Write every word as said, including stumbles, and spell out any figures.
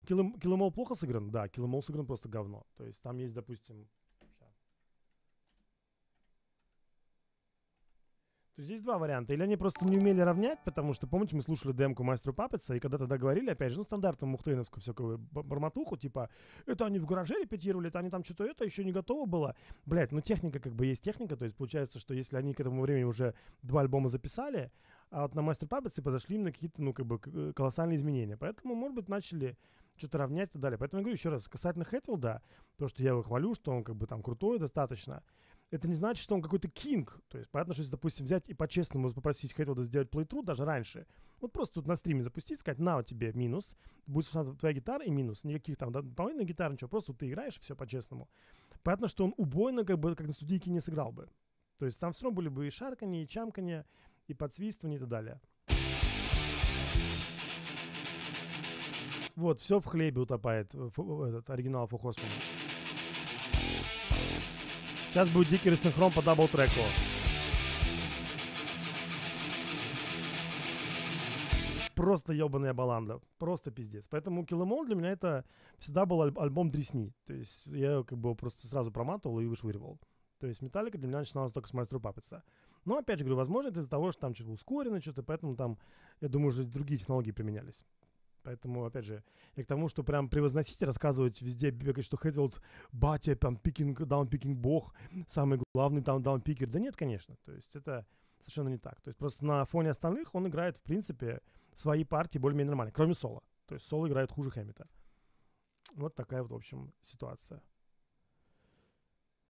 Kill 'Em All плохо сыгран? Да, Kill 'Em All сыгран просто говно. То есть там есть, допустим... То есть здесь два варианта. Или они просто не умели равнять, потому что, помните, мы слушали демку Master Puppets, и когда тогда говорили, опять же, ну, стандартную мухтейновскую всякую бормотуху, типа, это они в гараже репетировали, это они там что-то это, еще не готово было. Блять, ну техника как бы есть техника, то есть получается, что если они к этому времени уже два альбома записали, а вот на Master Puppets подошли именно какие-то, ну, как бы колоссальные изменения. Поэтому, может быть, начали что-то равнять и так далее. Поэтому я говорю еще раз, касательно Хэтфилда, то, что я его хвалю, что он как бы там крутой достаточно, это не значит, что он какой-то кинг. То есть, понятно, что если, допустим, взять и по-честному попросить Хэтфилда сделать плейтру даже раньше, вот просто тут на стриме запустить, сказать, на, у тебя минус, будет слышна твоя гитара и минус, никаких там дополнительных гитар, ничего, просто ты играешь, все по-честному. Понятно, что он убойно, как бы, как на студийке не сыграл бы. То есть, там все равно были бы и шарканье, и чамканье, и подсвистывание и так далее. Вот, все в хлебе утопает, этот оригинал Four Horsemen. Сейчас будет дикий рассинхрон по дабл-треку. Просто ебаная баланда. Просто пиздец. Поэтому Kill 'Em All для меня это всегда был аль- альбом дресни. То есть я как бы его просто сразу проматывал и вышвыривал. То есть Металлика для меня начиналась только с Master Puppets. Но опять же говорю, возможно, это из-за того, что там что-то ускорено, что-то, поэтому там, я думаю, уже другие технологии применялись. Поэтому, опять же, я к тому, что прям превозносить, рассказывать везде, бегать, что Хэтфилд, батя, там, пикинг, даунпикинг бог, самый главный там даунпикер. Да нет, конечно. То есть это совершенно не так. То есть просто на фоне остальных он играет, в принципе, свои партии более-менее нормально, кроме соло. То есть соло играет хуже Хэммита. Вот такая вот, в общем, ситуация.